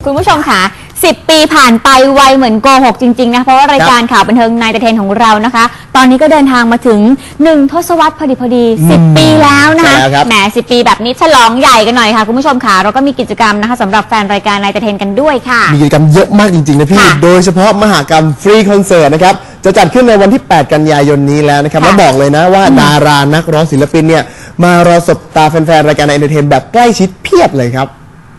คุณผู้ชมค่ะ10 ปีผ่านไปไวเหมือนโกหกจริงๆนะเพราะว่ารายการข่าวบันเทิงนายตะเทนของเรานะคะตอนนี้ก็เดินทางมาถึง1 ทศวรรษพอดี10 ปีแล้วนะคะแหม10 ปีแบบนี้ฉลองใหญ่กันหน่อยค่ะคุณผู้ชมค่ะเราก็มีกิจกรรมนะคะสำหรับแฟนรายการนายตะเทนกันด้วยค่ะมีกิจกรรมเยอะมากจริงๆนะพี่โดยเฉพาะมหกรรมฟรีคอนเสิร์ตนะครับจะจัดขึ้นในวันที่8 กันยายนนี้แล้วนะครับแล้วบอกเลยนะว่าดารานักร้องศิลปินเนี่ยมารอสบตาแฟนๆรายการนายตะเทนแบบใกล้ชิดเพียบเลยครับ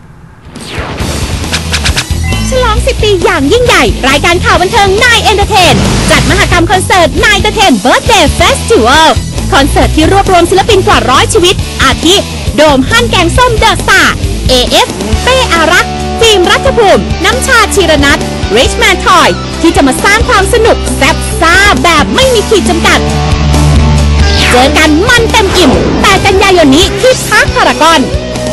ฉลอง10 ปีอย่างยิ่งใหญ่รายการข่าวบันเทิงนายเอนเตอร์เทนจัดมหกรรมคอนเสิร์ตนายเอนเตอร์เทนเบิร์ธเดย์เฟสติวัลคอนเสิร์ตที่รวบรวมศิลปินกว่า100 ชีวิตอาทิโดมฮั่นแกงส้มเดอะสตาร์ AF เป้อารักษ์ฟิล์มรัฐภูมิน้ำชาชีรนัทริชแมนทอยที่จะมาสร้างความสนุกแซ่บซ่าแบบไม่มีขีดจำกัดเจอกันมันเต็มอิ่ม8 กันยายนนี้ที่พาร์คพารากอน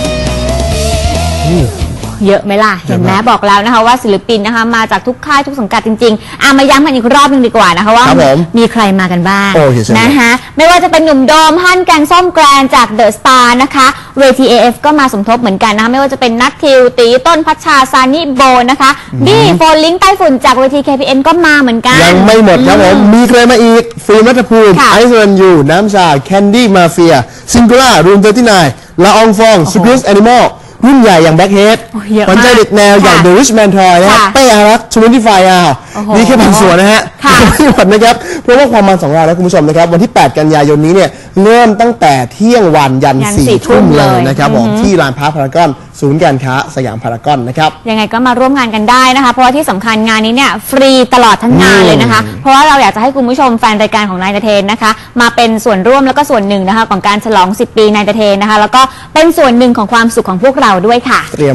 เยอะไหมล่ะเห็นไหมบอกแล้วนะคะว่าศิลปินนะคะมาจากทุกค่ายทุกสังกัดจริงๆมาย้ำกันอีกรอบนึงดีกว่านะคะว่ามีใครมากันบ้างนะคะไม่ว่าจะเป็นหนุ่มโดมฮั่นแกงส้มแกรนจากเดอะสตาร์นะคะเวที AF ก็มาสมทบเหมือนกันนะคะไม่ว่าจะเป็นนัททิวตีต้นพัชชาซานิโบนะคะบี้โฟลิงใต้ฝุ่นจากเวที KPN ก็มาเหมือนกันยังไม่หมดครับผมมีใครมาอีกฟิล์มรัฐภูมิไอซ์รันยูน้ำชาแคนดี้มาเฟียซิงคูล่ารูม39ละอองฟองสกู๊สแอนิมอลรุ่นใหญ่อย่างแบ็คเฮดขวัญใจเด็กแนวอย่างเดอะริชแมนทอยนะครับเป้อารักษ์25นี่แค่บางส่วนนะฮะไม่หมดนะครับเพราะว่าความมัน2 รายแล้วคุณผู้ชมนะครับวันที่8 กันยายนนี้เนี่ยเริ่มตั้งแต่เที่ยงวันยัน4 ทุ่มเลยนะครับผมที่ลานพาร์คพารากอนศูนย์การค้าสยามพารากอนนะครับยังไงก็มาร่วมงานกันได้นะคะเพราะว่าที่สำคัญงานนี้เนี่ยฟรีตลอดทั้งงานเลยนะคะเพราะว่าเราอยากจะให้คุณผู้ชมแฟนรายการของนายตะเทนนะคะมาเป็นส่วนร่วมแล้วก็ส่วนหนึ่งนะคะของการฉลอง10 ปีนายตะเทนนะคะแล้วก็เป็นส่วนหนึ่งของความสุขของพวกเราด้วยค่ะ